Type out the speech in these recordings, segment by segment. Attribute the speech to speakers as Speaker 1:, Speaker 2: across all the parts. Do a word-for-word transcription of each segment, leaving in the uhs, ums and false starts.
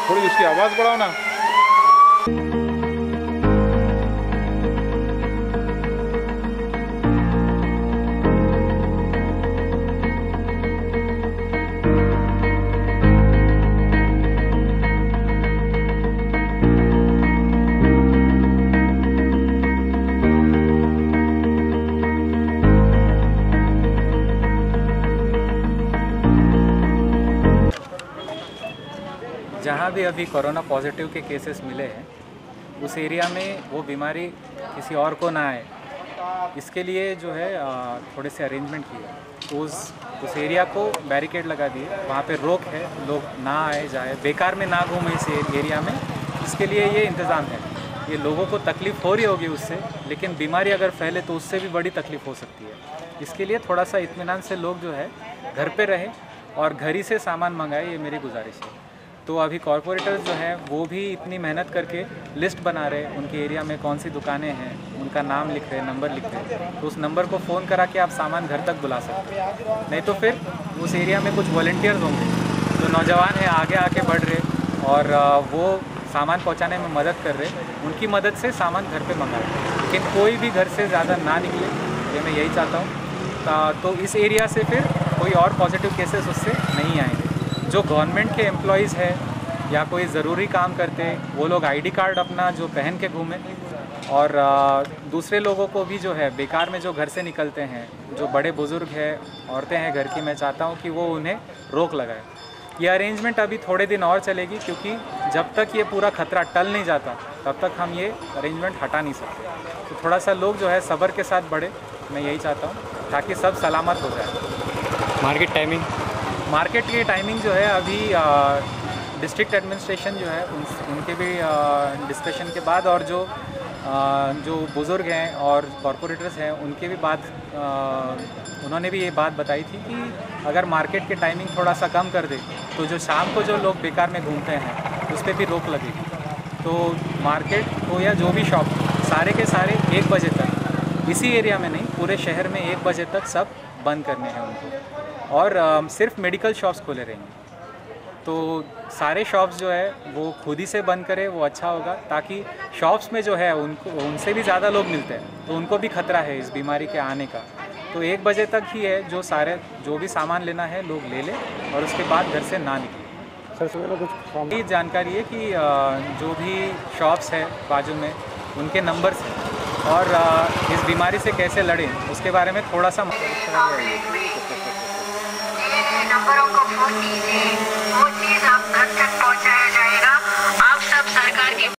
Speaker 1: थोड़ी उसकी आवाज़ बढ़ाओ ना।
Speaker 2: जहाँ भी अभी कोरोना पॉजिटिव के केसेस मिले हैं उस एरिया में वो बीमारी किसी और को ना आए, इसके लिए जो है थोड़े से अरेंजमेंट किए। उस उस एरिया को बैरिकेड लगा दिए, वहाँ पे रोक है, लोग ना आए जाए, बेकार में ना घूमे इस एरिया में। इसके लिए ये इंतज़ाम है। ये लोगों को तकलीफ़ हो रही होगी उससे, लेकिन बीमारी अगर फैले तो उससे भी बड़ी तकलीफ़ हो सकती है। इसके लिए थोड़ा सा इत्मीनान से लोग जो है घर पे रहें और घर ही से सामान मंगाए, ये मेरी गुजारिश है। तो अभी कॉरपोरेटर्स जो हैं वो भी इतनी मेहनत करके लिस्ट बना रहे, उनके एरिया में कौन सी दुकानें हैं, उनका नाम लिख रहे, नंबर लिख रहे, तो उस नंबर को फ़ोन करा के आप सामान घर तक बुला सकते हैं। नहीं तो फिर उस एरिया में कुछ वॉलंटियर्स होंगे जो नौजवान हैं, आगे आके बढ़ रहे और वो सामान पहुंचाने में मदद कर रहे, उनकी मदद से सामान घर पे मंगाए। लेकिन कोई भी घर से ज़्यादा ना निकले, ये मैं यही चाहता हूँ। तो इस एरिया से फिर कोई और पॉजिटिव केसेस उससे नहीं आएंगे। जो गवर्नमेंट के एम्प्लॉयज़ है या कोई ज़रूरी काम करते हैं वो लोग आईडी कार्ड अपना जो पहन के घूमें, और दूसरे लोगों को भी जो है बेकार में जो घर से निकलते हैं, जो बड़े बुज़ुर्ग हैं, औरतें हैं घर की, मैं चाहता हूँ कि वो उन्हें रोक लगाए। ये अरेंजमेंट अभी थोड़े दिन और चलेगी, क्योंकि जब तक ये पूरा खतरा टल नहीं जाता तब तक हम ये अरेंजमेंट हटा नहीं सकते। तो थोड़ा सा लोग जो है सब्र के साथ बढ़े, मैं यही चाहता हूँ, ताकि सब सलामत हो जाए।
Speaker 3: मार्केट टाइमिंग
Speaker 2: मार्केट की टाइमिंग जो है अभी डिस्ट्रिक्ट एडमिनिस्ट्रेशन जो है उन, उनके भी डिस्कशन के बाद, और जो आ, जो बुज़ुर्ग हैं और कॉरपोरेटर्स हैं उनके भी बात, उन्होंने भी ये बात बताई थी कि अगर मार्केट के टाइमिंग थोड़ा सा कम कर दे तो जो शाम को जो लोग बेकार में घूमते हैं उस पर भी रोक लगेगी। तो मार्केट हो या जो भी शॉप, सारे के सारे एक बजे तक, इसी एरिया में नहीं पूरे शहर में एक बजे तक सब बंद करने हैं उनको, और आ, सिर्फ मेडिकल शॉप्स खोले रहेंगे। तो सारे शॉप्स जो है वो खुद ही से बंद करें, वो अच्छा होगा, ताकि शॉप्स में जो है उनको उनसे भी ज़्यादा लोग मिलते हैं तो उनको भी खतरा है इस बीमारी के आने का। तो एक बजे तक ही है, जो सारे जो भी सामान लेना है लोग ले लें और उसके बाद घर से ना निकलें।
Speaker 3: सर सुबह कुछ
Speaker 2: ये जानकारी है कि जो भी शॉप्स है बाजू में उनके नंबर्स हैं, और इस बीमारी से कैसे लड़ें उसके बारे में थोड़ा सा
Speaker 4: नंबरों को फोन कीजिए, वो चीज़ आप घर तक पहुंचाया जाएगा। आप सब सरकार की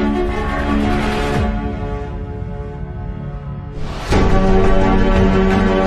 Speaker 5: Thank you.